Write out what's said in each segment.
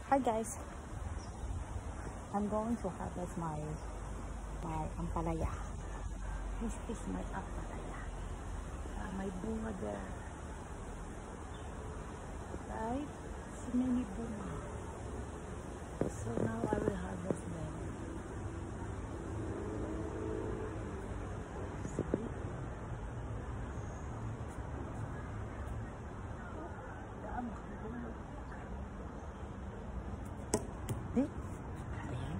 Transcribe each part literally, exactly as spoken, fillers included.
Hi guys, I'm going to harvest my my ampalaya. This is my ampalaya. Uh, my bunga there. Right? So many bunga. So now I will harvest them. See? Dami bunga. Eh? Ayan.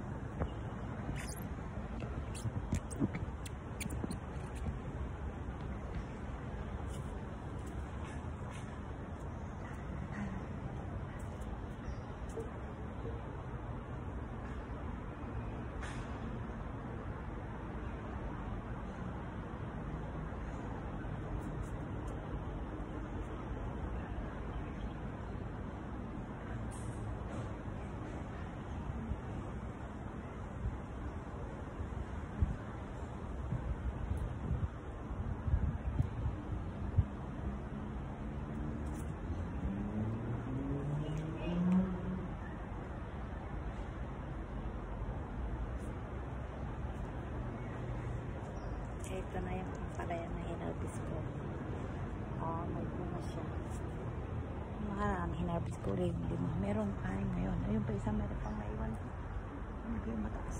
Ito na yung ampalaya na hinarbis ko. Oh, may bunga siya. Makaraan, hinarbis ko rin. Lima. Meron anim ngayon. Ayun pa isa, meron pang naiwan. Ano ko yung mataas?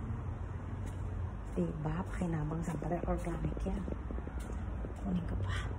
Diba? Pakinabang sa ampalaya. Organic yan. Kunin ko pa.